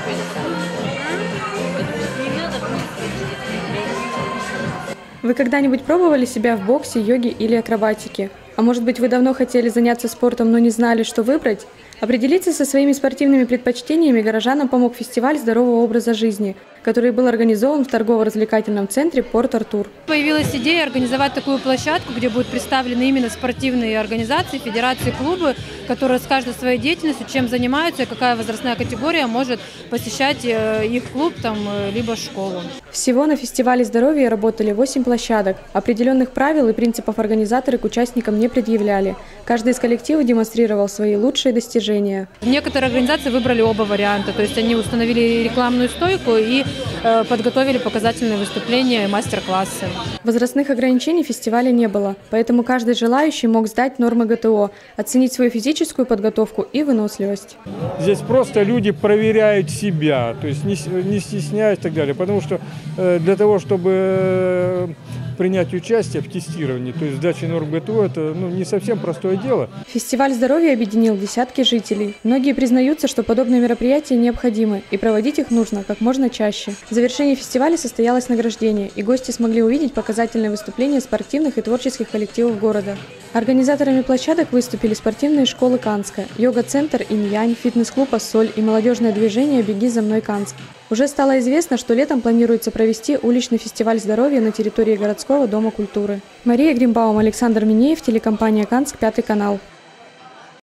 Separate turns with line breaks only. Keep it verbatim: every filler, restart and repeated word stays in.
Вы когда-нибудь пробовали себя в боксе, йоге или акробатике? А может быть, вы давно хотели заняться спортом, но не знали, что выбрать? Определиться со своими спортивными предпочтениями горожанам помог фестиваль здорового образа жизни, который был организован в торгово-развлекательном центре «Порт-Артур».
Появилась идея организовать такую площадку, где будут представлены именно спортивные организации, федерации, клубы, которые скажут о своей деятельности, чем занимаются и какая возрастная категория может посещать их клуб там, либо школу.
Всего на фестивале здоровья работали восемь площадок. Определенных правил и принципов организаторы к участникам не предъявляли. Каждый из коллективов демонстрировал свои лучшие достижения.
Некоторые организации выбрали оба варианта, то есть они установили рекламную стойку и э, подготовили показательные выступления и мастер-классы.
Возрастных ограничений в фестивале не было, поэтому каждый желающий мог сдать нормы ГТО, оценить свою физическую подготовку и выносливость.
Здесь просто люди проверяют себя, то есть не, не стесняясь и так далее, потому что э, для того, чтобы э, принять участие в тестировании, то есть сдаче норм ГТО, это ну, не совсем простое дело.
Фестиваль здоровья объединил десятки жителей. Многие признаются, что подобные мероприятия необходимы, и проводить их нужно как можно чаще. В завершении фестиваля состоялось награждение, и гости смогли увидеть показательные выступления спортивных и творческих коллективов города. Организаторами площадок выступили спортивные школы Канска, йога-центр «Инь-Янь», фитнес-клуб «Ассоль» и молодежное движение «Беги за мной, Канск». Уже стало известно, что летом планируется провести уличный фестиваль здоровья на территории городского дома культуры. Мария Гримбаум, Александр Минеев, телекомпания «Канск», пятый канал.